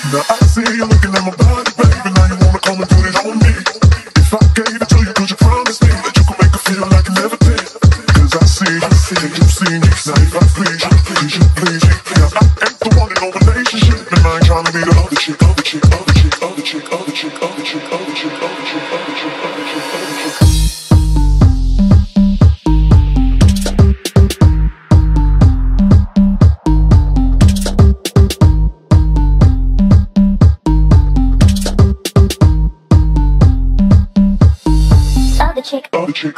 Now I see you looking at my body, baby. Now you wanna come and put it on me. If I gave it to you, could you promise me that you could make it feel like you never did? Cause I see, you've seen me. Now if I please you, please me. Now I ain't the one in no relationship, and I ain't trying to be the other chick, other chick, other chick, other chick, other chick, other chick, other chick, other chick, other chick, other chick, other chick. Chick. Other chick.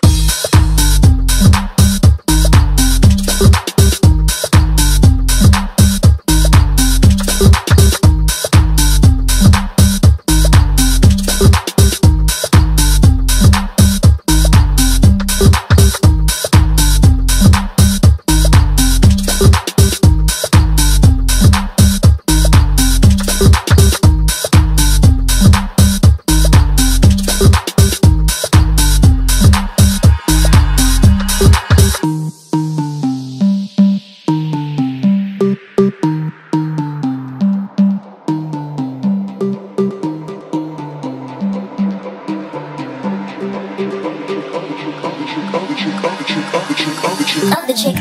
Other chick.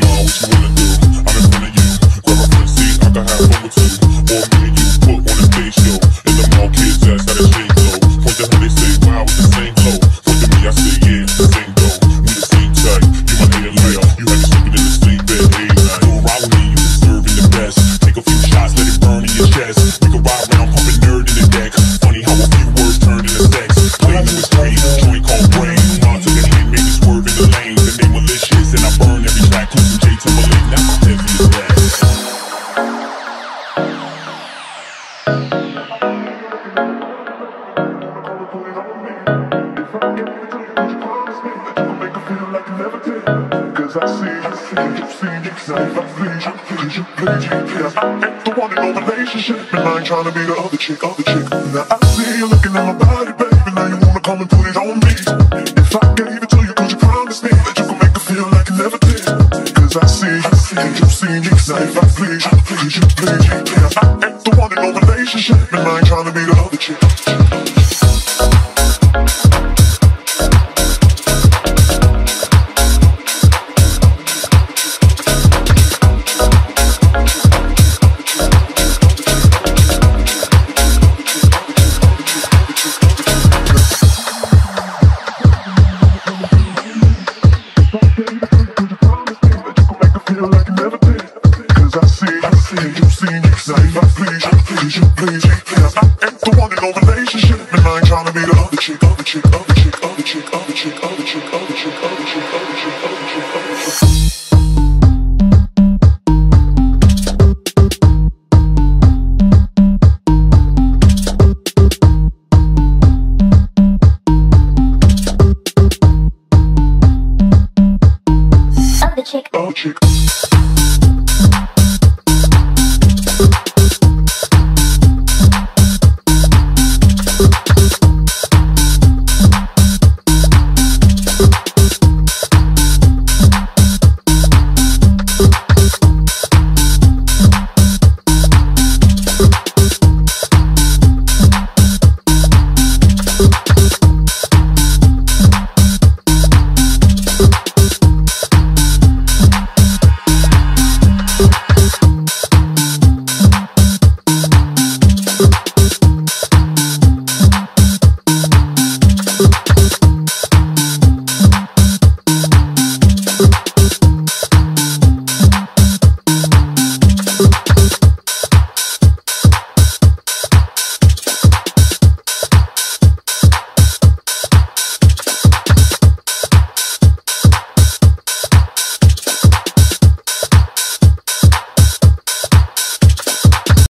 Cause I see, you've seen me. Now if I please you, please me. Yeah, I ain't the one in no relationship, and I ain't trying to be the other chick, other chick. Now I see you looking at my body, baby. Now you wanna come and put it on me. If I gave it to you, could you promise me that you could make it feel like you never did? Cause I see, you've seen me. Now if I please you, please me. Yeah, I ain't the one in no relationship, and I ain't trying to be the other chick. You've seen me. Now if I please you, please me. Yeah, I ain't the one in no relationship, and I ain't trying to be the other chick, other chick, other chick, other chick, other chick, other chick, other chick, other chick, other chick.